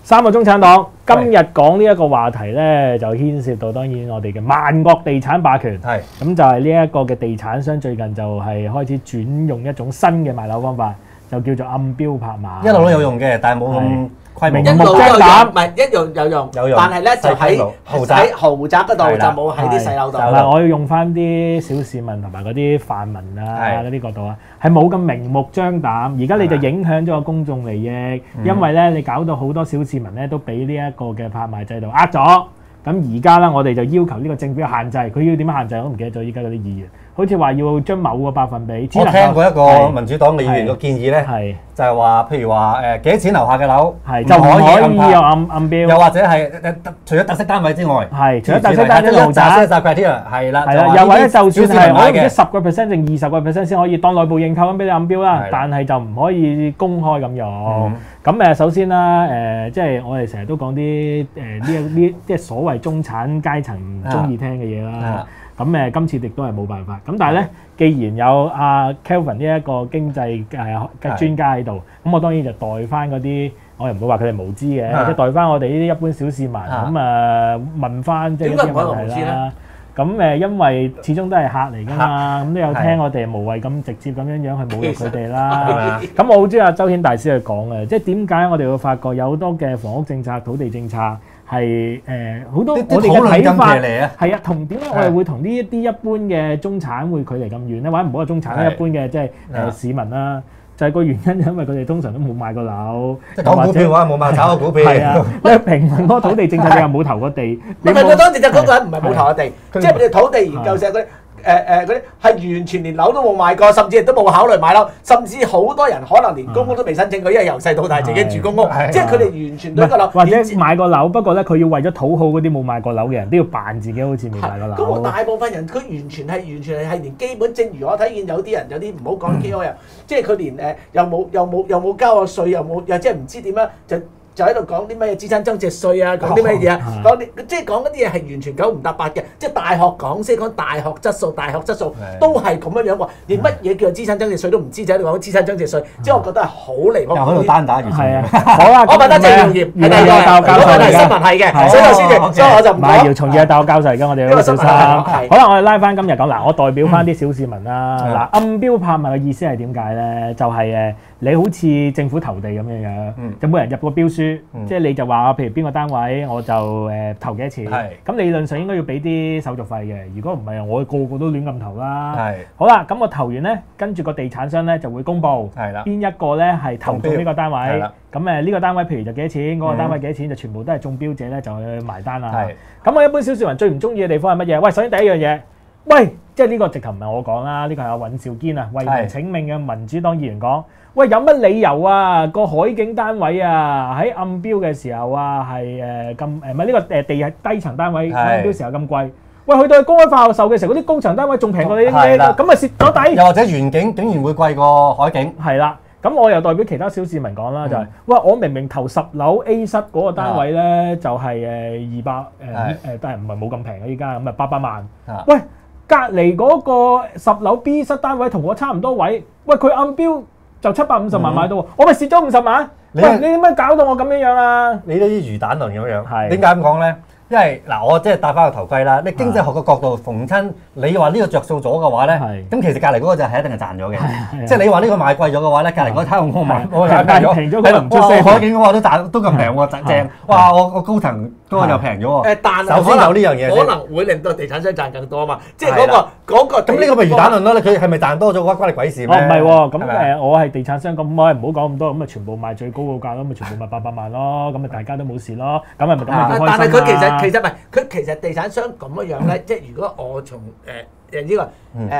三個中產黨今日講呢一個話題咧，就牽涉到當然我哋嘅萬國地產霸權。係咁就係呢一個嘅地產商最近就係開始轉用一種新嘅賣樓方法，就叫做暗標拍賣。 一路都有用嘅，但係冇咁規模。 明目張膽， 唔係一樣有用，但係咧就喺豪宅嗰度就冇喺啲細樓度。 嗱，我要用翻啲小市民同埋嗰啲泛民啊嗰啲角度啊，係冇咁明目張膽。而家你就影響咗個公眾利益，因為咧你搞到好多小市民咧都俾呢一個嘅拍賣制度呃咗。咁而家咧我哋就要求呢個政府限制，佢要點樣限制我都唔記得咗。依家嗰啲議員好似話要將某個百分比， 我聽過一個民主黨議員嘅建議咧，就係話，譬如話幾多錢樓下嘅樓就唔可以有暗標， 又或者係除咗特色單位之外， 除咗特色單位豪宅， 係啦， 又或者就算係我唔知10%定20%先可以當內部認購咁俾你暗標啦，但係就唔可以公開咁用。咁首先啦，即係我哋成日都講啲呢即係所謂中產階層中意聽嘅嘢啦。咁今次亦都係冇辦法。咁但係咧，既然有阿 Kelvin 呢一個經濟嘅專家喺度，咁我當然就代翻嗰啲，我又唔會話佢哋無知嘅，即係代翻我哋呢啲一般小市民咁問翻即係呢啲問題啦。咁因為始終都係客嚟㗎嘛，咁都有聽我哋無謂咁直接咁樣去侮辱佢哋啦。咁我好中意阿周顯大師去講嘅，即係點解我哋會發覺有好多嘅房屋政策、土地政策係好多我哋嘅睇法係啊，同點解我哋會同呢一啲一般嘅中產會距離咁遠咧？或者唔好話中產啦，一般嘅即係市民啦。就係個原因，因為佢哋通常都冇買過樓， 即係講股票嘅話冇買炒過股票。 係啊，你評論嗰個土地政策，你又冇投過地。 唔係佢當時就嗰個人唔係冇投過地，即係你土地研究社嗰啲嗰啲係完全連樓都冇買過，甚至亦都冇考慮買樓，甚至好多人可能連公屋都未申請過，因為由細到大自己住公屋，即係佢哋完全對個樓或者買過樓，不過咧佢要為咗討好嗰啲冇買過樓嘅人，都要扮自己好似未買過樓。 咁我大部分人佢完全係連基本，正如我睇見有啲人有啲唔好講 KOL，即係佢連又冇交過稅，又即係唔知點樣就喺度講啲咩資產增值稅啊，講啲咩嘢啊，即係講嗰啲嘢係完全九唔搭八嘅，即係大學講先講大學質素都係咁樣樣喎，連乜嘢叫做資產增值稅都唔知，就喺度講資產增值稅，即係我覺得係好離譜。 又喺度單打完全。 好啊， 我覺得鄭耀業係大個，如果係新聞係嘅，所以我就唔講。 姚松義係大學教授嚟嘅，我哋都小心。好啦，我哋拉翻今日講嗱，我代表翻啲小市民啦。嗱，暗標拍賣嘅意思係點解咧？就係你好似政府投地咁樣樣，就每人入個標書。即係你就話譬如邊個單位我就投幾多錢，咁理論上應該要俾啲手續費嘅。如果唔係，我個個都亂咁投啦。好啦，咁我投完咧，跟住個地產商咧就會公佈邊一個咧係投中呢個單位。咁呢個單位譬如就幾多錢，嗰個單位幾多錢，就全部都係中標者咧就去埋單啦。咁我一般小市民最唔中意嘅地方係乜嘢？喂，首先第一樣嘢，喂，即係呢個直頭唔係我講啦，呢個係阿尹兆堅啊，為民請命嘅民主黨議員講。喂，有乜理由啊？個海景單位啊，喺暗標嘅時候啊，係咁唔係呢個地係低層單位暗標時候咁貴。喂，去到公開發售嘅時候，嗰啲高層單位仲平過你啲，咁咪蝕咗底。 又或者園景竟然會貴過海景。 係啦，咁我又代表其他小市民講啦，就係，喂，我明明投10樓 A 室嗰個單位咧，就係200但係唔係冇咁平嘅依家，咁啊800萬。喂，隔離嗰個10樓 B 室單位同我差唔多位，喂，佢暗標就750萬買到，我咪蝕咗50萬。喂，你點解搞到我咁樣啊？ 你都啲魚蛋論咁樣，點解咁講咧？因為嗱，我即係戴翻個頭盔啦。你經濟學嘅角度，逢親你話呢個着數咗嘅話咧，咁其實隔離嗰個就係一定係賺咗嘅。即係你話呢個買貴咗嘅話咧，隔離嗰個睇下我買平咗，可能唔出聲。 海景嘅話都咁平喎，正。哇！我高層嗰個又平咗喎。 但係首先有呢樣嘢， 可能會令到地產商賺更多啊嘛。即係嗰個。 咁呢個咪魚蛋論咯？佢係咪賺多咗嘅話，關你鬼事咩？ 唔係喎，咁我係地產商，咁我唔好講咁多，咁咪全部賣最高個價咯，咪全部賣800萬咯，咁咪大家都冇事咯。咁咪咁咪幾開心啦。 但係佢其實唔係，佢其實地產商咁樣咧，即係如果我從呢個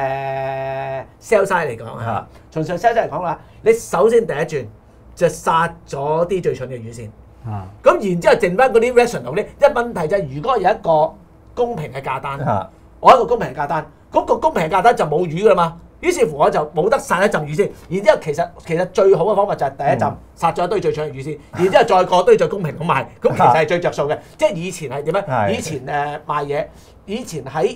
sell side 嚟講嚇，從上 sell side 嚟講啦，你首先第一轉就殺咗啲最蠢嘅魚先，咁然之後剩翻嗰啲 rational 咧，一問題就係如果有一個公平嘅價單，我一個公平嘅價單，嗰個公平嘅價單就冇魚噶啦嘛。於是乎我就冇得殺一陣魚先，然之後其實最好嘅方法就係第一陣殺咗一堆最蠢嘅魚先，然之後再過堆最公平咁賣，咁其實係最着數嘅。即係以前係點咧？以前賣嘢，以前喺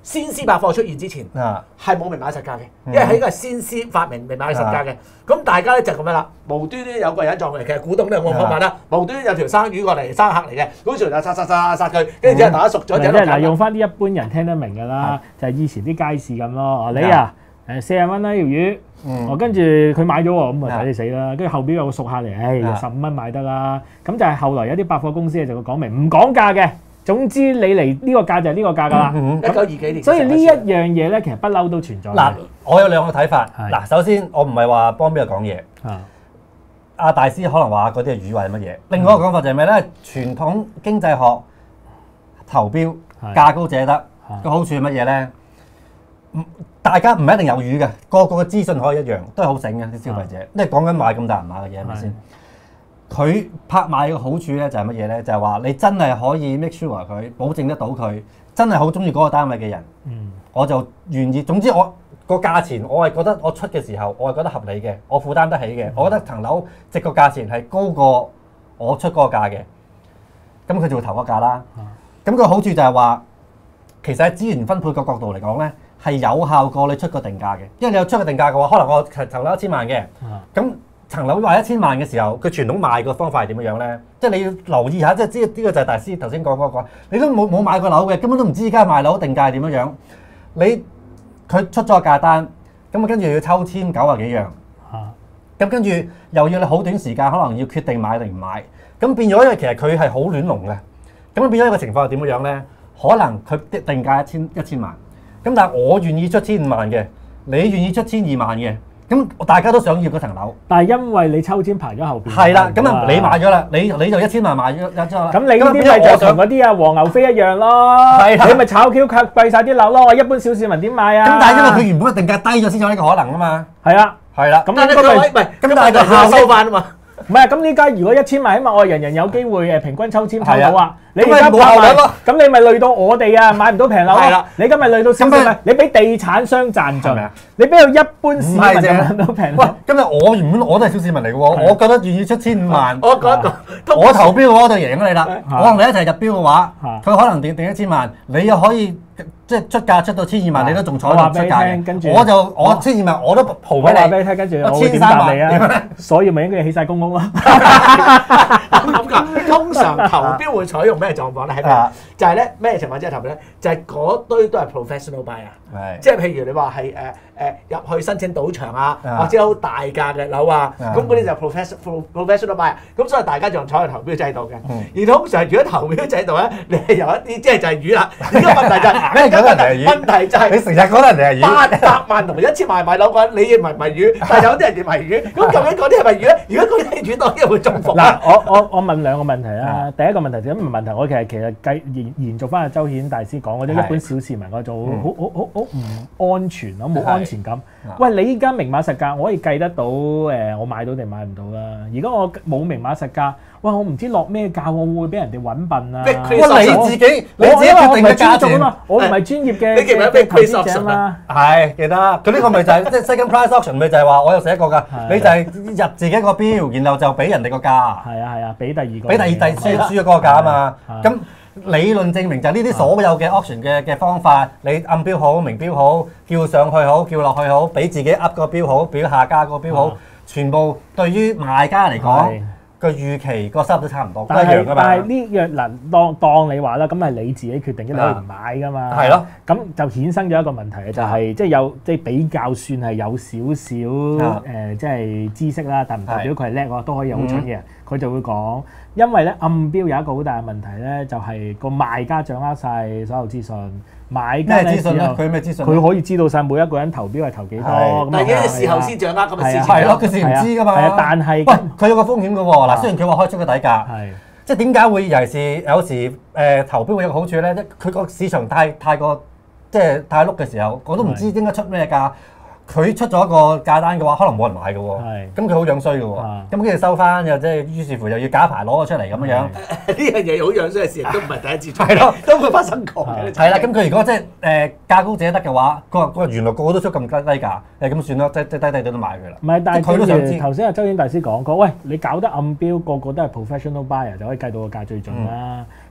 先施百貨出現之前係冇明碼實價嘅，因為喺呢個係先施發明明碼實價嘅。咁大家咧就咁樣啦，無端端有個人撞嚟，其實股東都冇貨物啦。無端端有條生魚過嚟，生客嚟嘅，嗰條就殺佢，跟住之後大家熟咗就嗱，用翻啲一般人聽得明㗎啦，就係以前啲街市咁咯。你啊40蚊啦條魚，跟住佢買咗喎，咁啊睇你死啦。跟住後邊有個熟客嚟，15蚊買得啦。咁就係後來有啲百貨公司就會講明唔講價嘅。總之你嚟呢個價就係呢個價㗎啦。 1920幾年， 所以呢一樣嘢咧，其實不嬲都存在。 嗱，我有兩個睇法。嗱，首先我唔係話幫邊個講嘢。阿大師可能話嗰啲係魚或者乜嘢。另外一個講法就係咩咧？傳統經濟學投標價高者得個好處係乜嘢咧？大家唔一定有魚嘅，個個嘅資訊可以一樣，都係好醒嘅啲消費者。因為講緊買咁大銀碼嘅嘢係咪先？佢拍賣嘅好處咧就係乜嘢咧？就係話你真係可以 make sure 佢保證得到佢真係好中意嗰個單位嘅人，我就願意。總之我個價錢我係覺得我出嘅時候我係覺得合理嘅，我負擔得起嘅。我覺得層樓值個價錢係高過我出嗰個價嘅，咁佢就會投個價啦。咁個好處就係話，其實喺資源分配個角度嚟講咧，係有效過你出個定價嘅。因為你有出個定價嘅話，可能我層樓1000萬嘅，咁層樓賣1000萬嘅時候，佢傳統賣個方法係點樣咧？即係你要留意下，即係呢個就係大師頭先講嗰個，你都冇買過樓嘅，根本都唔知而家賣樓定價係點樣。佢出咗個價單，咁啊跟住要抽籤90幾樣，咁跟住又要你好短時間，可能要決定買定唔買，咁變咗因為其實佢係好亂龍嘅，咁變咗一個情況係點樣咧？可能佢定價1000萬，咁但係我願意出1500萬嘅，你願意出1200萬嘅。咁大家都想要嗰層樓， 但係因為你抽籤排咗後邊， 係啦，咁啊你買咗啦，你就1000萬買咗啦。 咁你呢啲咪就同嗰啲黃牛飛一樣咯，你咪炒 Q 貴晒啲樓咯。一般小市民點買啊？ 咁但係因為佢原本定價低咗先有呢個可能啊嘛。 係啊， 係啦。 咁但係各位唔係，咁但係個效收翻啊嘛。 唔係，咁呢家如果1000萬，起碼我人人有機會平均抽籤抽到啊！你而家冇效率咯，咁你咪累到我哋啊買唔到平樓咯。你今日累到小市民，你俾地產商賺盡，你邊有一般市民就買到平樓？ 喂，今日我原本我都係小市民嚟嘅喎，我覺得願意出1500萬， 我投標嘅話我就贏咗你啦。我同你一齊入標嘅話，佢可能定1000萬，你又可以。即係出價出到1200萬，你都仲坐喺度出價嘅。我1200萬我都蒲俾你。 我話俾你聽，跟住我會點答你啊？所以咪應該起晒公屋咯。 咁㗎，通常投標會採用咩狀況咧？係咩？就係咧咩情況之下投標咧？就係嗰堆都係 professional buyer，即係譬如你話係入去申請賭場啊，或者好大價嘅樓啊，咁嗰啲就 professional buyer。咁所以大家就採用投標制度嘅。而通常如果投標制度咧，你係有一啲即係就係魚啦。而家問題就係咩？問題就係你成日講人哋係魚 ，800萬同1000萬買樓嘅話，你認為唔係魚，但係有啲人認為魚。咁究竟嗰啲係咪魚咧？如果嗰啲係魚，當然會中伏。 嗱，我問兩個問題啦。第一個問題就唔係問題，我其實延續翻阿周顯大師講嗰啲一般小市民嗰種好唔安全咯，冇安全感。喂，你依家明碼實價，我可以計得到我買到定買唔到啦。而家我冇明碼實價，哇！我唔知落咩價，我會唔會俾人哋揾笨啊？ 哇！你自己決定嘅價錢， 我唔係專業嘅。 你記唔記得 Price Auction 啊？ 係記得，佢呢個咪就係即係 second price auction 咪就係話我有寫過㗎，你就係入自己個標，然後就俾人哋個價。 係啊，俾第二個。 俾第二輸咗嗰個價啊嘛。咁理論證明就係呢啲所有嘅 auction 嘅方法，你暗標好、明標好、叫上去好、叫落去好、俾自己 up 個標好、俾下家個標好，全部對於賣家嚟講。個預期個收入都差唔多，都一樣噶嘛。 但係呢樣嗱，當你話啦，咁係你自己決定，你可以唔買噶嘛。 係咯。 咁就衍生咗一個問題就係即係比較算係有少少即係知識啦，但唔代表佢係叻喎，都可以有好蠢嘅人。佢就會講，因為咧暗標有一個好大嘅問題咧，就係個賣家掌握晒所有資訊。買家咩資訊咧？佢咩資訊？ 佢可以知道晒每一個人投標係投幾多。 但係嘅事後先掌握咁嘅事情。 係咯，佢事唔知噶嘛。 係啊，但係喂，佢有個風險噶喎。嗱，雖然佢話開出個底價，即係點解會尤其是有時投標會有個好處咧？佢個市場太過即係太碌嘅時候，我都唔知應該出咩價。佢出咗一個價單嘅話，可能冇人買嘅喎。咁佢好樣衰嘅喎。咁跟住收翻又即係於是乎又要假牌攞咗出嚟咁樣。呢樣嘢好樣衰嘅事，都唔係第一次出。 係咯， 都會發生過嘅。 係啦，咁佢如果即係價高者得嘅話，佢話原來個個都出咁低價，咁算啦，即低都買佢啦。 唔係，但係佢都想知。頭先阿周顯大師講過，喂，你搞得暗標，個個都係 professional buyer 就可以計到個價最準啦。咁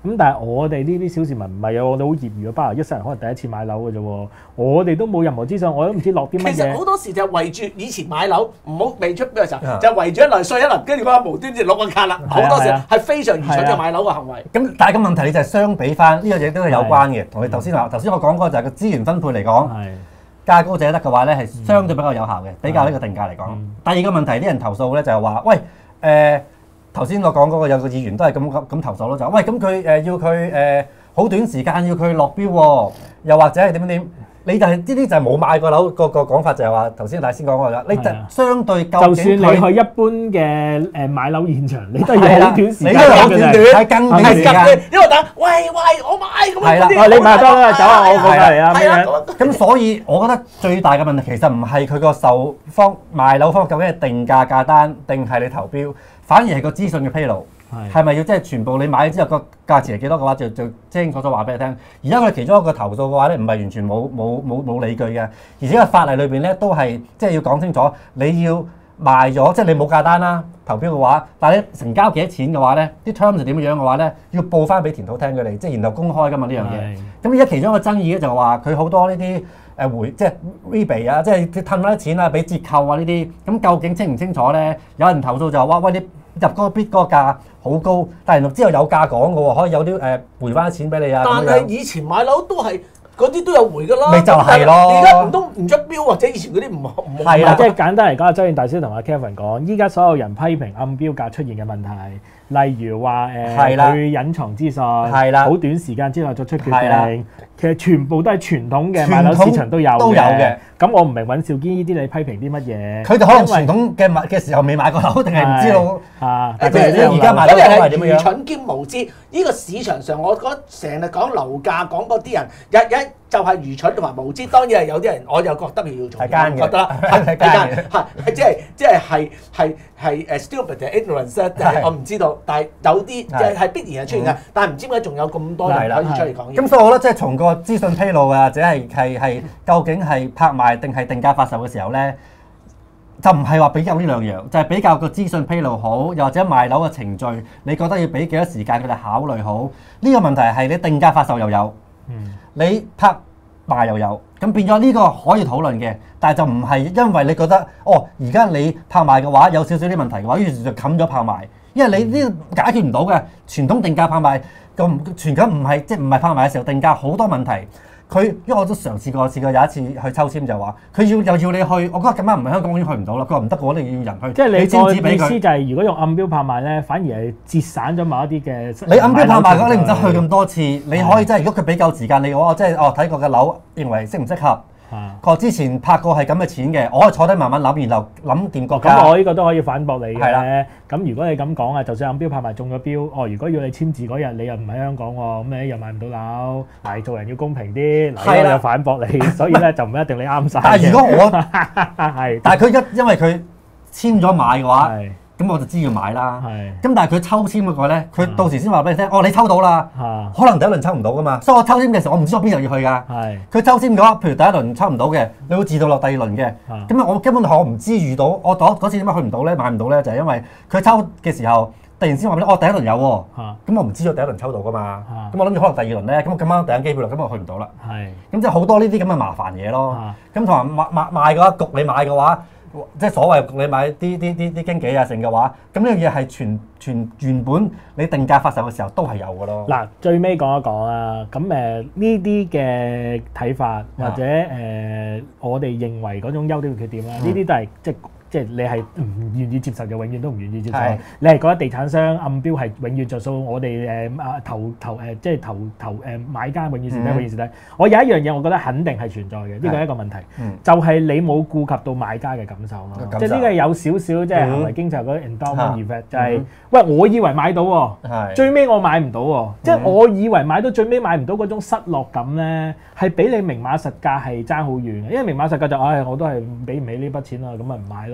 咁但係我哋呢啲小市民唔係啊，我哋好業餘嘅，包括一世人可能第一次買樓嘅啫喎，我哋都冇任何資訊，我都唔知落啲乜嘢。 其實好多時就係圍住以前買樓唔好未出嘅時候，就圍住一輪稅一輪，跟住嗰個無端端攞個卡啦。好多時係非常愚蠢嘅買樓嘅行為。 咁但係個問題你就係相比翻呢樣嘢都係有關嘅，同你頭先我講過就係個資源分配嚟講，價高者得嘅話咧係相對比較有效嘅，比較呢個定價嚟講。第二個問題啲人投訴咧就係話，喂頭先我講嗰個有個議員都係咁投訴咯，就喂咁佢要佢好短時間要佢落標喎，又或者係點？你就係呢啲就係冇買過樓個講法就係話頭先大師講過啦，你就相對究竟就算你去一般嘅買樓現場，你都要好短時間， 你都好短係更短時間， 因為等喂我買咁係啦， 你買得啦，走啊我過嚟啊咩樣？ 咁所以我覺得最大嘅問題其實唔係佢個售方賣樓方究竟係定價價單定係你投標，反而係個資訊嘅披露。係咪要即係全部你買咗之後個價錢係幾多嘅話，就清清楚楚話俾你聽。而家佢其中一個投訴嘅話咧，唔係完全冇理據嘅，而且個法例裏邊咧都係即係要講清楚，你要賣咗即係你冇價單啦，投標嘅話，但係你成交幾多錢嘅話咧，啲 terms 係點樣嘅話咧，要報翻俾田土聽佢哋，即係然後公開㗎嘛呢樣嘢。咁而家其中一個爭議咧就係話佢好多呢啲即係 rebate 啊，即係佢褪翻啲錢啊，俾折扣啊呢啲，咁究竟清唔清楚咧？有人投訴就話喂你入嗰個 bid 嗰個價好高，但係之後有價講嘅喎，可以有啲回翻啲錢俾你啊。 但係以前買樓都係嗰啲都有回㗎啦。 咪就係咯。 而家唔通唔出標或者以前嗰啲唔係啦，即係簡單嚟講，阿周遠大師同阿 Kevin 講，依家所有人批評暗標價出現嘅問題，例如話佢隱藏資訊，好短時間之內作出決定，其實全部都係傳統嘅買樓市場都有嘅。咁我唔明尹兆堅呢啲你批評啲乜嘢？ 佢哋可能傳統嘅時候未買過樓，定係唔知道即係而家買樓係點樣？愚蠢兼無知。呢個市場上，我覺得成日講樓價講嗰啲人，日就係愚蠢同埋無知。當然係有啲人，我又覺得佢要做，覺得啦，係奸，即係 stupid ignorance，我唔知道。但係有啲即係必然係出現嘅，但係唔知點解仲有咁多人可以出嚟講嘢。 咁所以我覺得即係從個資訊披露啊，或者係究竟係拍賣定係定價發售嘅時候咧，就唔係話比較呢兩樣，就係比較個資訊披露好，又或者賣樓嘅程序，你覺得要俾幾多時間佢哋考慮好？呢個問題係你定價發售又有，你拍賣又有，咁變咗呢個可以討論嘅，但係就唔係因為你覺得而家你拍賣嘅話有少少啲問題嘅話，於是就冚咗拍賣，因為你呢個解決唔到嘅傳統定價拍賣咁傳統唔係即係唔係拍賣嘅時候定價好多問題。因為我都嘗試過有一次去抽籤就話，佢又要你去，我覺得咁啱唔係香港已經去唔到啦。佢話唔得嘅，我哋要人去。 即係你個意思就係，如果用暗標拍賣咧，反而係節省咗某一啲嘅。 你暗標拍賣嘅話，你唔使去咁多次，你可以即係如果佢俾夠時間你，我即係睇過嘅樓，認為適唔適合。佢之前拍過係咁嘅錢嘅，我可以坐低慢慢諗，然後諗掂個價。 咁我呢個都可以反駁你嘅。咁如果你咁講啊，就算暗標拍賣中咗標，如果要你簽字嗰日你又唔喺香港喎，咁你又買唔到樓。嗱，做人要公平啲，嗱，我又反駁你，所以咧就唔一定你啱晒。 但係如果我但係佢因為佢簽咗買嘅話。咁我就知要買啦。咁但係佢抽籤嗰個咧，佢到時先話俾你聽，你抽到啦。可能第一輪抽唔到噶嘛，所以我抽籤嘅時候，我唔知我邊日要去㗎。佢抽籤嘅話，譬如第一輪抽唔到嘅，你會自動落第二輪嘅。咁我根本我唔知遇到，我嗰次點解去唔到咧，買唔到咧，就係因為佢抽嘅時候突然先話俾你，第一輪有喎。咁我唔知我第一輪抽到㗎嘛。咁我諗住可能第二輪咧，咁我咁啱第一機會啦，咁我去唔到啦。咁即係好多呢啲咁嘅麻煩嘢咯。咁同埋賣嘅話，焗你買嘅話。即係所謂你買啲經紀啊成嘅話，咁呢樣嘢係全原本你定價發售嘅時候都係有嘅咯。 嗱，最尾講一講啊，咁呢啲嘅睇法或者我哋認為嗰種優點缺點啦，呢啲都係即係你係唔願意接受就永遠都唔願意接受。你係覺得地產商暗標係永遠着數，我哋即係投買家永遠蝕底，永遠蝕底。我有一樣嘢，我覺得肯定係存在嘅，呢個係一個問題，就係你冇顧及到買家嘅感受咯。即係呢個有少少即係行為經濟嗰個 endowment effect，就係喂，我以為買到喎，最尾我買唔到喎，即係我以為買到最尾買唔到嗰種失落感咧，係比你明碼實價係爭好遠嘅。因為明碼實價就我都係俾唔起呢筆錢啦，咁咪唔買咯。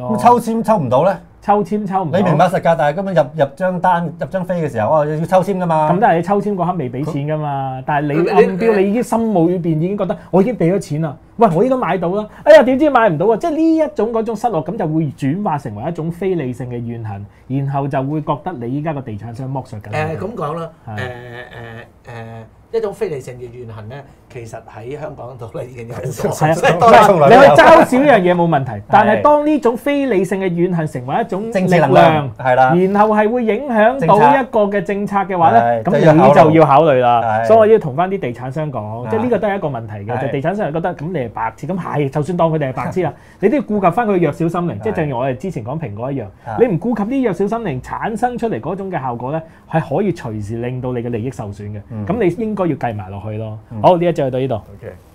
咯。 咁抽籤抽唔到咧？ 抽籤抽唔到。 你明白實㗎，但係根本入張飛嘅時候，要抽籤㗎嘛。 咁但係你抽籤嗰刻未俾錢㗎嘛？但係你暗標你已經心裏邊已經覺得我已經俾咗錢啦。喂，我應該買到啦。哎呀，點知買唔到啊！即係呢一種嗰種失落感就會轉化成為一種非理性嘅怨恨，然後就會覺得你依家個地產商剝削緊。 咁講啦，一種非理性嘅怨恨咧，其實喺香港度咧已經有好多。 你去嘲笑一樣嘢冇問題，但係當呢種非理性嘅怨恨成為一種力量，係啦，然後係會影響到一個嘅政策嘅話咧，咁你就要考慮啦。所以我要同翻啲地產商講，即係呢個都係一個問題嘅。就地產商係覺得咁你係白痴，咁係就算當佢哋係白痴啦，你都要顧及翻佢弱小心靈，即係正如我哋之前講蘋果一樣，你唔顧及啲弱小心靈產生出嚟嗰種嘅效果咧，係可以隨時令到你嘅利益受損嘅。咁你應該要計埋落去咯。好，呢一節去到呢度。